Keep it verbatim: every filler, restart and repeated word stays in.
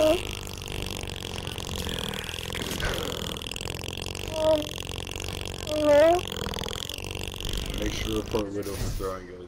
Make sure to report Widow for throwing us.